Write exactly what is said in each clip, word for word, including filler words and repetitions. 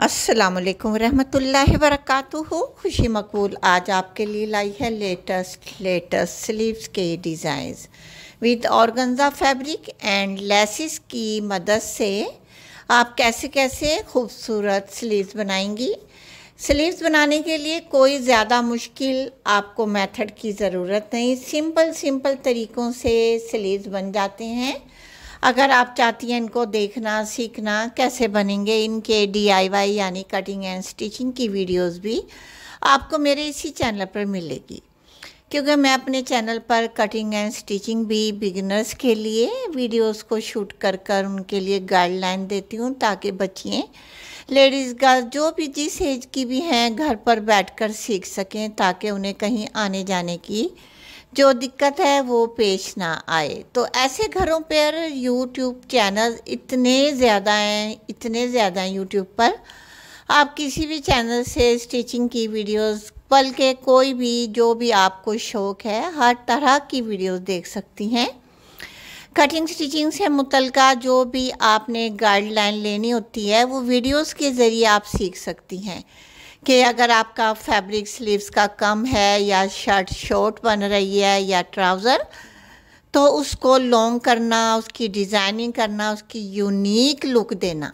अस्सलामुअलैकुम रहमतुल्लाहि वबरकातुहू। खुशी मकबूल आज आपके लिए लाई है लेटेस्ट लेटेस्ट स्लीव्स के designs with organza fabric and laces की मदद से आप कैसे कैसे खूबसूरत स्लीव्स बनाएंगी। स्लीव्स बनाने के लिए कोई ज़्यादा मुश्किल आपको मेथड की ज़रूरत नहीं, सिंपल सिंपल तरीक़ों से स्लीव्स बन जाते हैं। अगर आप चाहती हैं इनको देखना सीखना कैसे बनेंगे, इनके डी आई वाई यानी कटिंग एंड स्टिचिंग की वीडियोस भी आपको मेरे इसी चैनल पर मिलेगी, क्योंकि मैं अपने चैनल पर कटिंग एंड स्टिचिंग भी बिगिनर्स के लिए वीडियोस को शूट कर कर उनके लिए गाइडलाइन देती हूँ, ताकि बच्चियाँ लेडीज़ गर्ल जो भी जिस एज की भी हैं घर पर बैठकर सीख सकें, ताकि उन्हें कहीं आने जाने की जो दिक्कत है वो पेश ना आए। तो ऐसे घरों पर यूट्यूब चैनल इतने ज़्यादा हैं इतने ज़्यादा हैं यूट्यूब पर, आप किसी भी चैनल से स्टिचिंग की वीडियोस, बल्कि कोई भी जो भी आपको शौक़ है हर तरह की वीडियोस देख सकती हैं। कटिंग स्टिचिंग से मुतल्लिका जो भी आपने गाइडलाइन लेनी होती है वो वीडियोस के ज़रिए आप सीख सकती हैं कि अगर आपका फैब्रिक स्लीव्स का कम है या शर्ट शॉर्ट बन रही है या ट्राउज़र, तो उसको लॉन्ग करना, उसकी डिज़ाइनिंग करना, उसकी यूनिक लुक देना,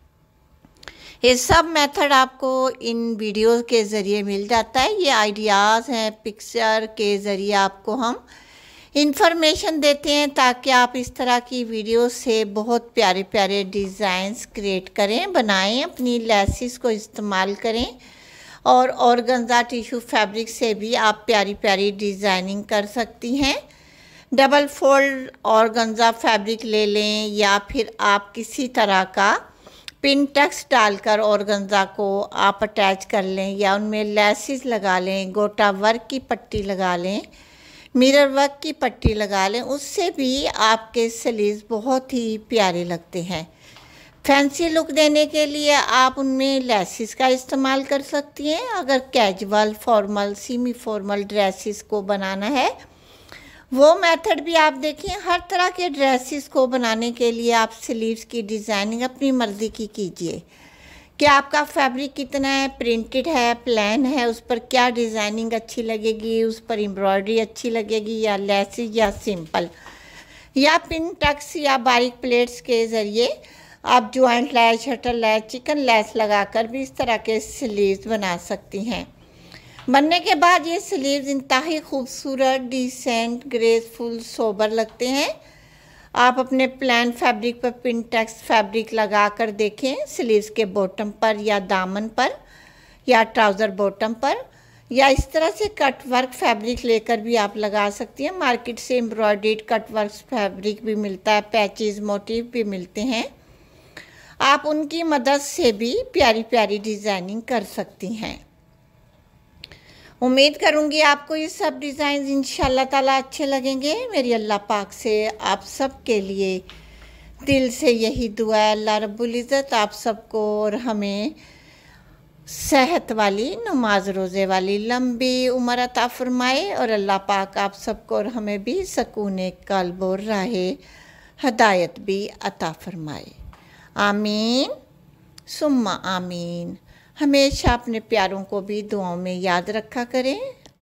ये सब मेथड आपको इन वीडियोस के ज़रिए मिल जाता है। ये आइडियाज़ हैं, पिक्चर के ज़रिए आपको हम इंफॉर्मेशन देते हैं, ताकि आप इस तरह की वीडियो से बहुत प्यारे प्यारे डिज़ाइंस क्रिएट करें, बनाएं, अपनी लेसिस को इस्तेमाल करें और ऑर्गेन्जा टिश्यू फैब्रिक से भी आप प्यारी प्यारी डिज़ाइनिंग कर सकती हैं। डबल फोल्ड ऑर्गेन्जा फैब्रिक ले लें या फिर आप किसी तरह का पिन टक्स डालकर ऑर्गेन्जा को आप अटैच कर लें या उनमें लेसिस लगा लें, गोटा वर्क की पट्टी लगा लें, मिरर वर्क की पट्टी लगा लें, उससे भी आपके स्लीव्स बहुत ही प्यारे लगते हैं। फैंसी लुक देने के लिए आप उनमें लेसिस का इस्तेमाल कर सकती हैं। अगर casual formal semi formal dresses को बनाना है वो मेथड भी आप देखें। हर तरह के ड्रेसेस को बनाने के लिए आप स्लीव्स की डिज़ाइनिंग अपनी मर्ज़ी की कीजिए कि आपका फैब्रिक कितना है, प्रिंटेड है, प्लेन है, उस पर क्या डिज़ाइनिंग अच्छी लगेगी, उस पर एम्ब्रॉयडरी अच्छी लगेगी या लेसिस या सिंपल या पिन टक्स या बारीक प्लेट्स के ज़रिए आप joint lace, shuttle lace, chikan lace लगाकर भी इस तरह के स्लीव्स बना सकती हैं। बनने के बाद ये स्लीव्स इंतहाई खूबसूरत, डिसेंट, ग्रेसफुल, सोबर लगते हैं। आप अपने प्लेन फैब्रिक पर पिन टक्स फैब्रिक लगा कर देखें, स्लीव्स के बॉटम पर या दामन पर या ट्राउज़र बॉटम पर, या इस तरह से कट वर्क फैब्रिक लेकर भी आप लगा सकती हैं। मार्केट से एम्ब्रॉयडर्ड कट वर्क फैब्रिक भी मिलता है, पैचेस मोटिव भी मिलते हैं, आप उनकी मदद से भी प्यारी प्यारी डिज़ाइनिंग कर सकती हैं। उम्मीद करूंगी आपको ये सब डिज़ाइन इंशाल्लाह ताला अच्छे लगेंगे। मेरी अल्लाह पाक से आप सब के लिए दिल से यही दुआ है, अल्लाह रब्बुल इज़्ज़त आप सबको और हमें सेहत वाली, नमाज रोज़े वाली लंबी उम्र अता फरमाए, और अल्लाह पाक आप सबको और हमें भी सकून क़ल्ब और राहे हदायत भी अता फरमाए। आमीन सुम्मा आमीन। हमेशा अपने प्यारों को भी दुआओं में याद रखा करें।